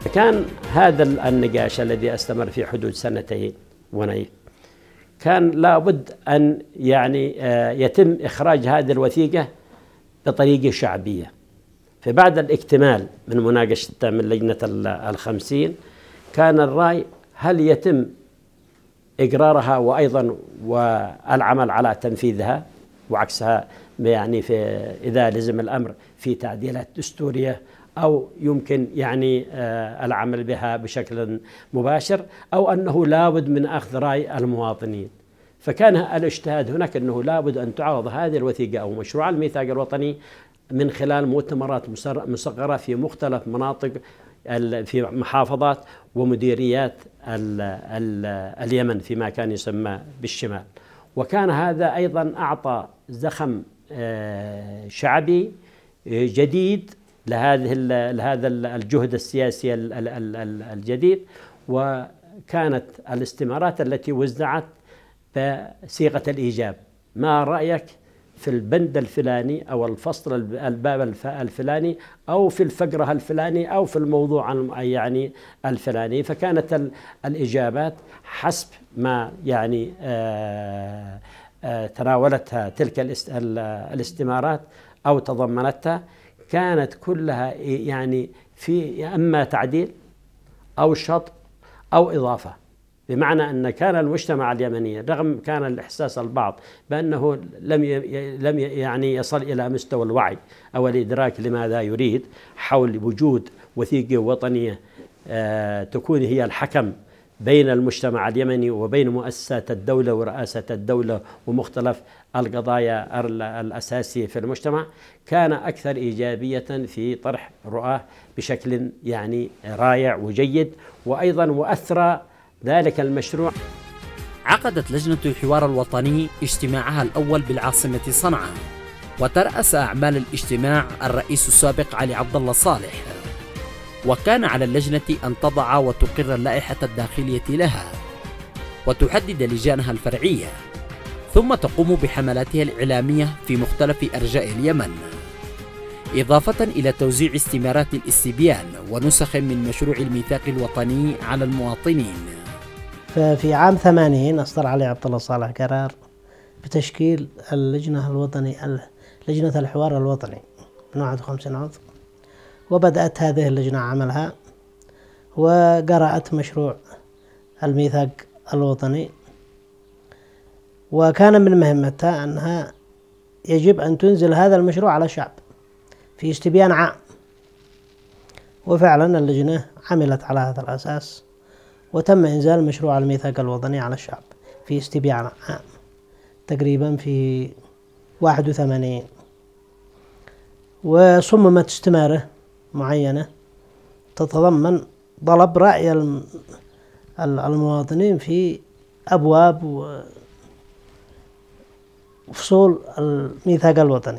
كان هذا النقاش الذي استمر في حدود سنتين ونيف كان لابد أن يعني يتم إخراج هذه الوثيقة بطريقة شعبية. فبعد الاكتمال من مناقشة من لجنة 50 كان الرأي هل يتم إقرارها وأيضا والعمل على تنفيذها وعكسها، يعني في إذا لزم الأمر في تعديلات دستورية أو يمكن يعني العمل بها بشكل مباشر، أو أنه لابد من أخذ رأي المواطنين. فكان الاجتهاد هناك أنه لابد أن تعرض هذه الوثيقة أو مشروع الميثاق الوطني من خلال مؤتمرات مصغرة في مختلف مناطق في محافظات ومديريات اليمن فيما كان يسمى بالشمال. وكان هذا أيضا أعطى زخم شعبي جديد لهذا الجهد السياسي الجديد. وكانت الاستمارات التي وزعت بصيغة الإيجاب: ما رأيك في البند الفلاني أو الفصل الباب الفلاني أو في الفقرة الفلاني أو في الموضوع يعني الفلاني. فكانت الإجابات حسب ما يعني تناولتها تلك الاستمارات أو تضمنتها كانت كلها يعني في إما تعديل أو شطب أو إضافة، بمعنى أن كان المجتمع اليمني رغم كان الإحساس البعض بأنه لم يعني يصل إلى مستوى الوعي أو الإدراك لماذا يريد حول وجود وثيقة وطنية تكون هي الحكم بين المجتمع اليمني وبين مؤسسات الدولة ورئاسة الدولة ومختلف القضايا الأساسية في المجتمع، كان أكثر إيجابية في طرح رؤاه بشكل يعني رائع وجيد. وأيضا وأثرى ذلك المشروع. عقدت لجنة الحوار الوطني اجتماعها الأول بالعاصمة صنعاء، وترأس أعمال الاجتماع الرئيس السابق علي عبد الله صالح. وكان على اللجنة أن تضع وتقر اللائحة الداخلية لها وتحدد لجانها الفرعية، ثم تقوم بحملاتها الإعلامية في مختلف أرجاء اليمن، إضافة إلى توزيع استمارات الاستبيان ونسخ من مشروع الميثاق الوطني على المواطنين. ففي عام 80 أصدر علي عبد الله صالح قرار بتشكيل اللجنة الوطنية لجنة الحوار الوطني من 51 عضو، وبدأت هذه اللجنة عملها وقرأت مشروع الميثاق الوطني. وكان من مهمتها أنها يجب أن تنزل هذا المشروع على الشعب في استبيان عام. وفعلا اللجنة عملت على هذا الأساس وتم إنزال مشروع الميثاق الوطني على الشعب في استبيان عام تقريبا في 81. وصممت استمارة معينة تتضمن طلب رأي المواطنين في أبواب وفصول الميثاق الوطني.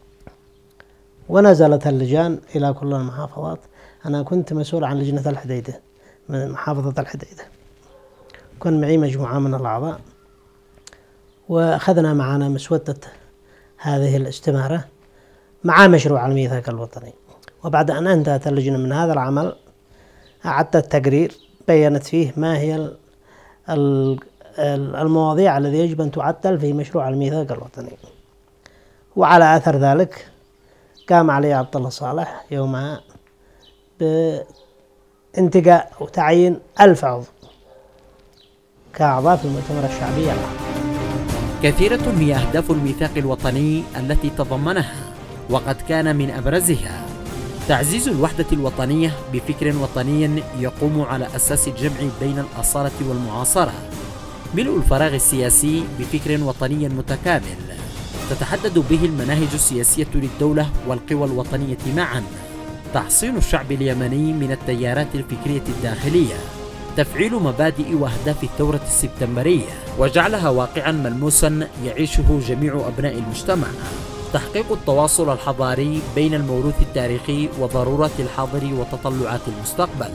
ونزلت اللجان إلى كل المحافظات. أنا كنت مسؤول عن لجنة الحديدة من محافظة الحديدة، كان معي مجموعة من الأعضاء، وأخذنا معنا مسودة هذه الاستمارة مع مشروع الميثاق الوطني. وبعد أن انتهت اللجنة من هذا العمل أعدت تقرير بيّنت فيه ما هي المواضيع التي يجب أن تعدل في مشروع الميثاق الوطني. وعلى أثر ذلك قام علي عبد الله صالح يومها بانتقاء وتعيين 1000 عضو كأعضاء في المؤتمر الشعبي العام. كثيرة هي أهداف الميثاق الوطني التي تضمنها، وقد كان من أبرزها تعزيز الوحدة الوطنية بفكر وطني يقوم على أساس الجمع بين الأصالة والمعاصرة، ملء الفراغ السياسي بفكر وطني متكامل تتحدد به المناهج السياسية للدولة والقوى الوطنية معا، تحصين الشعب اليمني من التيارات الفكرية الداخلية، تفعيل مبادئ وأهداف الثورة السبتمبرية وجعلها واقعا ملموسا يعيشه جميع أبناء المجتمع، تحقيق التواصل الحضاري بين الموروث التاريخي وضرورات الحاضر وتطلعات المستقبل.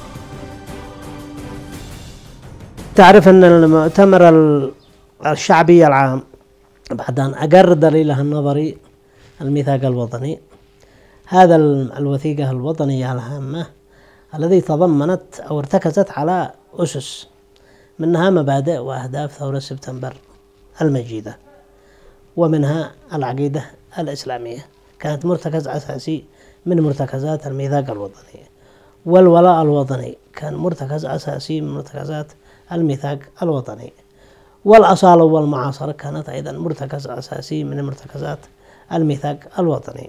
تعرف أن المؤتمر الشعبي العام بعد أن أقر دليله النظري الميثاق الوطني، هذا الوثيقة الوطنية الهامة الذي تضمنت أو ارتكزت على أسس، منها مبادئ وأهداف ثورة سبتمبر المجيدة، ومنها العقيدة الإسلامية كانت مرتكز أساسي من مرتكزات الميثاق الوطني، والولاء الوطني كان مرتكز أساسي من مرتكزات الميثاق الوطني، والأصالة والمعاصرة كانت أيضا مرتكز أساسي من مرتكزات الميثاق الوطني.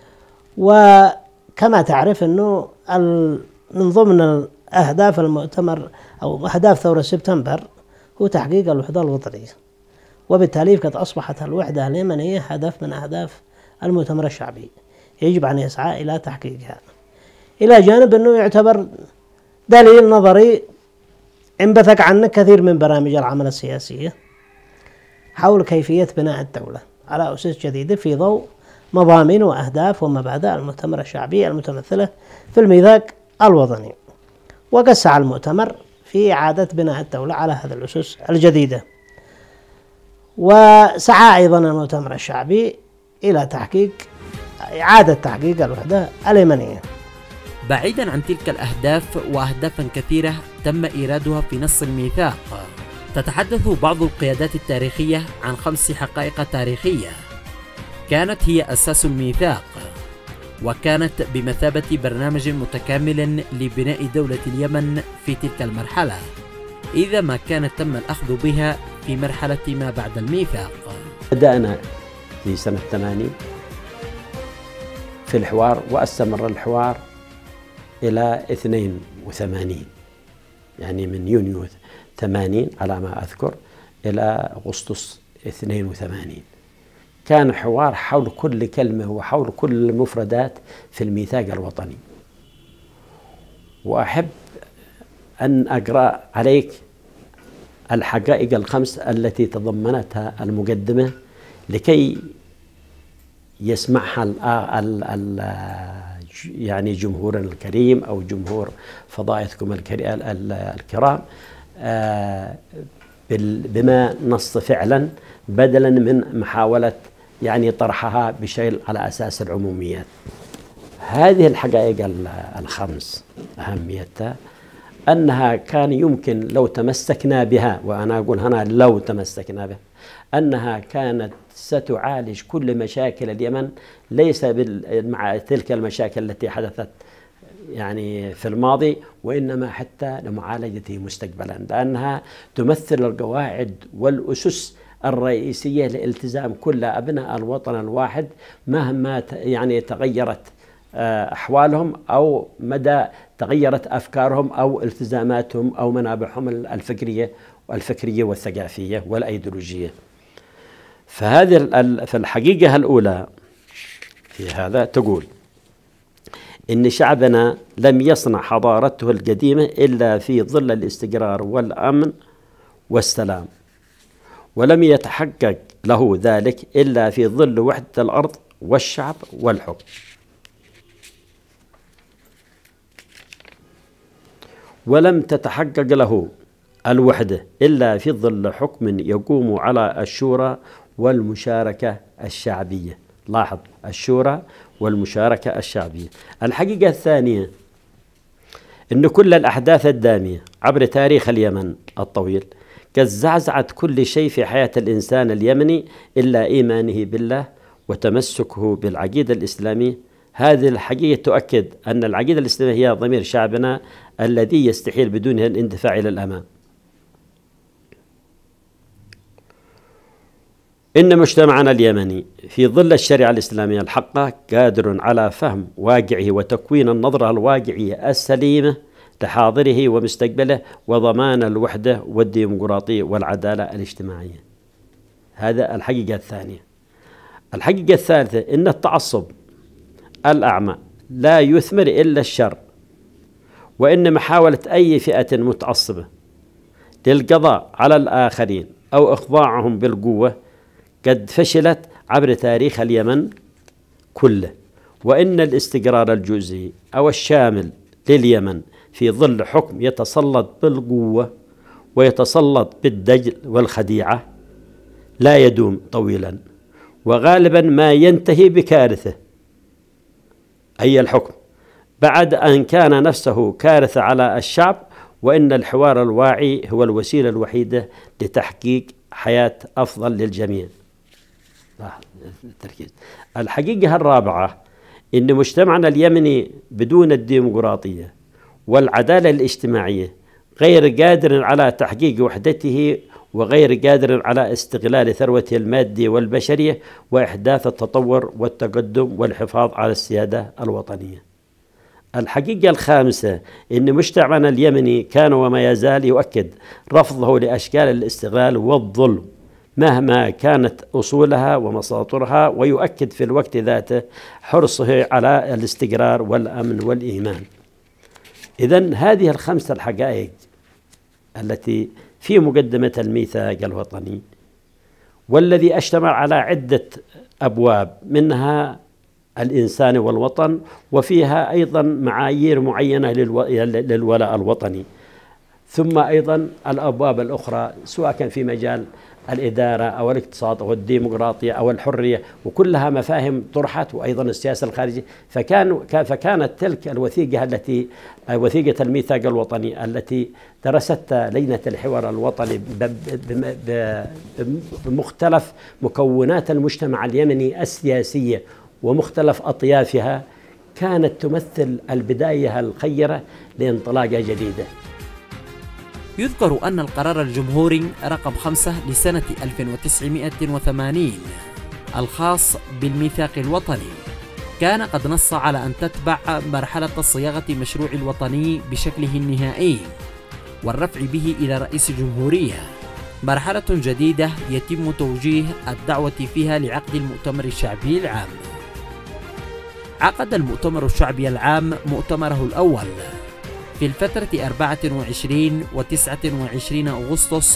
وكما تعرف أنه من ضمن أهداف المؤتمر أو أهداف ثورة سبتمبر هو تحقيق الوحدة الوطنية، وبالتالي قد أصبحت الوحدة اليمنية هدف من أهداف المؤتمر الشعبي يجب أن يسعى إلى تحقيقها، إلى جانب أنه يعتبر دليل نظري انبثق عنه كثير من برامج العمل السياسية حول كيفية بناء الدولة على أسس جديدة في ضوء مضامين وأهداف ومبادئ المؤتمر الشعبي المتمثلة في الميثاق الوطني. وقد سعى المؤتمر في إعادة بناء الدولة على هذه الأسس الجديدة، وسعى أيضا المؤتمر الشعبي إلى إعادة تحقيق الوحدة اليمنية. بعيدا عن تلك الأهداف وأهدافا كثيرة تم إيرادها في نص الميثاق، تتحدث بعض القيادات التاريخية عن 5 حقائق تاريخية كانت هي أساس الميثاق، وكانت بمثابة برنامج متكامل لبناء دولة اليمن في تلك المرحلة، إذا ما كانت تم الأخذ بها في مرحلة ما بعد الميثاق. بدأنا في سنة 80 في الحوار، واستمر الحوار إلى 82، يعني من يونيو 80 على ما أذكر إلى أغسطس 82. كان حوار حول كل كلمة وحول كل المفردات في الميثاق الوطني. وأحب أن أقرأ عليك الحقائق ال5 التي تضمنتها المقدمة لكي يسمعها يعني جمهورنا الكريم أو جمهور فضائيتكم الكرام بما نص فعلا، بدلا من محاولة يعني طرحها بشيء على أساس العموميات. هذه الحقائق ال5 أهميتها أنها كان يمكن لو تمسكنا بها، وأنا أقول هنا لو تمسكنا بها، أنها كانت ستعالج كل مشاكل اليمن، ليس مع تلك المشاكل التي حدثت يعني في الماضي، وإنما حتى لمعالجته مستقبلا، لأنها تمثل القواعد والأسس الرئيسية لالتزام كل أبناء الوطن الواحد مهما يعني تغيرت أحوالهم أو مدى تغيرت أفكارهم أو التزاماتهم أو منابعهم الفكرية والثقافية والأيديولوجية. فهذه في الحقيقة الأولى في هذا تقول إن شعبنا لم يصنع حضارته القديمة إلا في ظل الاستقرار والأمن والسلام، ولم يتحقق له ذلك إلا في ظل وحدة الأرض والشعب والحكم. ولم تتحقق له الوحدة إلا في ظل حكم يقوم على الشورى والمشاركة الشعبية. لاحظ، الشورى والمشاركة الشعبية. الحقيقة الثانية أن كل الأحداث الدامية عبر تاريخ اليمن الطويل قد زعزعت كل شيء في حياة الإنسان اليمني إلا إيمانه بالله وتمسكه بالعقيدة الإسلامية. هذه الحقيقة تؤكد أن العقيدة الإسلامية هي ضمير شعبنا الذي يستحيل بدونها الاندفاع إلى الأمام. إن مجتمعنا اليمني في ظل الشريعة الإسلامية الحقة قادر على فهم واقعه وتكوين النظرة الواقعية السليمة لحاضره ومستقبله وضمان الوحدة والديمقراطية والعدالة الاجتماعية. هذا الحقيقة الثانية. الحقيقة الثالثة إن التعصب الأعمى لا يثمر إلا الشر، وإن محاولة أي فئة متعصبة للقضاء على الآخرين أو إخضاعهم بالقوة قد فشلت عبر تاريخ اليمن كله، وإن الاستقرار الجزئي أو الشامل لليمن في ظل حكم يتسلط بالقوة ويتسلط بالدجل والخديعة لا يدوم طويلا، وغالبا ما ينتهي بكارثة. أي الحكم بعد أن كان نفسه كارثة على الشعب، وإن الحوار الواعي هو الوسيلة الوحيدة لتحقيق حياة أفضل للجميع. التركيز. الحقيقة الرابعة إن مجتمعنا اليمني بدون الديمقراطية والعدالة الاجتماعية غير قادر على تحقيق وحدته، وغير قادر على استغلال ثروته المادية والبشرية وإحداث التطور والتقدم والحفاظ على السيادة الوطنية. الحقيقة الخامسة إن مجتمعنا اليمني كان وما يزال يؤكد رفضه لأشكال الاستغلال والظلم مهما كانت أصولها ومساطرها، ويؤكد في الوقت ذاته حرصه على الاستقرار والأمن والإيمان. إذن هذه الخمسة الحقائق التي في مقدمة الميثاق الوطني، والذي اشتمل على عدة أبواب، منها الإنسان والوطن، وفيها أيضا معايير معينة للولاء الوطني، ثم أيضا الأبواب الأخرى سواء كان في مجال الإدارة أو الاقتصاد أو الديمقراطية أو الحرية، وكلها مفاهيم طرحت، وأيضا السياسة الخارجية. فكانت تلك الوثيقة التي وثيقة الميثاق الوطني التي درستها لجنة الحوار الوطني بمختلف مكونات المجتمع اليمني السياسية ومختلف أطيافها، كانت تمثل البداية الخيرة لانطلاقة جديدة. يذكر أن القرار الجمهوري رقم 5 لسنة 1980 الخاص بالميثاق الوطني كان قد نص على أن تتبع مرحلة صياغة مشروع الوطني بشكله النهائي والرفع به إلى رئيس الجمهورية، مرحلة جديدة يتم توجيه الدعوة فيها لعقد المؤتمر الشعبي العام. عقد المؤتمر الشعبي العام مؤتمره الأول في الفترة 24 و 29 أغسطس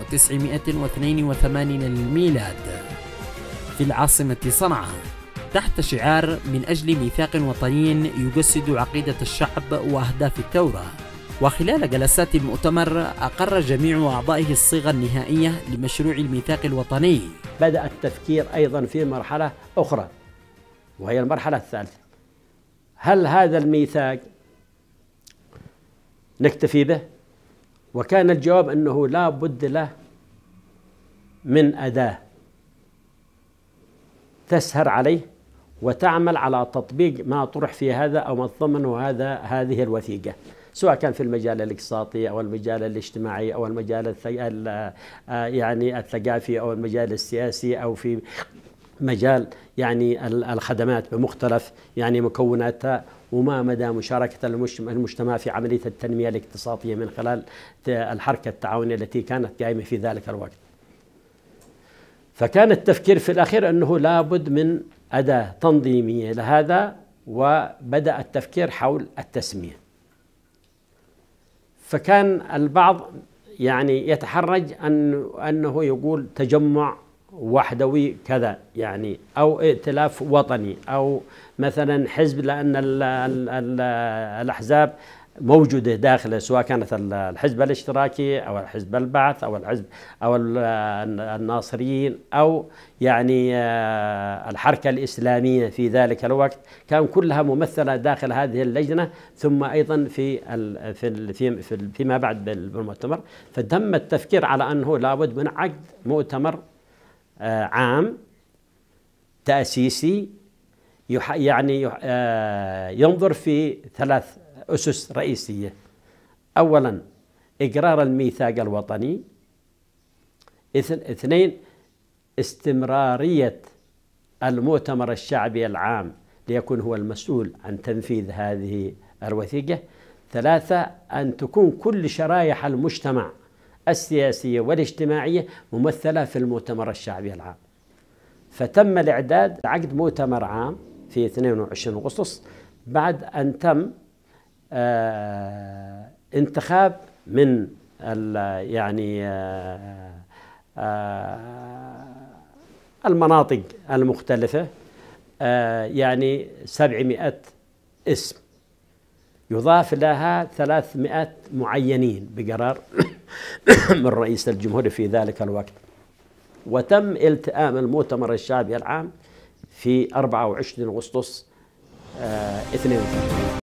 1982 للميلاد في العاصمة صنعاء، تحت شعار من أجل ميثاق وطني يجسد عقيدة الشعب وأهداف الثورة. وخلال جلسات المؤتمر أقر جميع أعضائه الصيغة النهائية لمشروع الميثاق الوطني. بدأ التفكير أيضا في مرحلة أخرى، وهي المرحلة الثالثة. هل هذا الميثاق نكتفي به؟ وكان الجواب أنه لا بد له من أداة تسهر عليه وتعمل على تطبيق ما طرح في هذا أو ما ضمنه هذه الوثيقة، سواء كان في المجال الاقتصادي أو المجال الاجتماعي أو المجال يعني الثقافي أو المجال السياسي أو في مجال يعني الخدمات بمختلف يعني مكوناتها، وما مدى مشاركة المجتمع في عملية التنمية الاقتصادية من خلال الحركة التعاونية التي كانت قائمة في ذلك الوقت. فكان التفكير في الأخير أنه لابد من أداة تنظيمية لهذا، وبدأ التفكير حول التسمية. فكان البعض يعني يتحرج أنه يقول تجمع وحدوي كذا يعني، أو ائتلاف وطني، أو مثلا حزب، لأن الأحزاب موجودة داخله، سواء كانت الحزب الاشتراكي أو الحزب البعث أو الحزب أو الناصريين أو يعني الحركة الإسلامية في ذلك الوقت، كان كلها ممثلة داخل هذه اللجنة. ثم أيضا فيما بعد بالمؤتمر، فتم التفكير على أنه لابد من عقد مؤتمر عام تأسيسي يعني ينظر في 3 أسس رئيسية. أولا إقرار الميثاق الوطني، 2 استمرارية المؤتمر الشعبي العام ليكون هو المسؤول عن تنفيذ هذه الوثيقة، 3 أن تكون كل شرائح المجتمع السياسية والاجتماعية ممثلة في المؤتمر الشعبي العام. فتم الإعداد عقد مؤتمر عام في 22 أغسطس بعد أن تم انتخاب من يعني المناطق المختلفة يعني 700 اسم، يضاف لها 300 معينين بقرار من رئيس الجمهورية في ذلك الوقت. وتم التئام المؤتمر الشعبي العام في 24 أغسطس 32.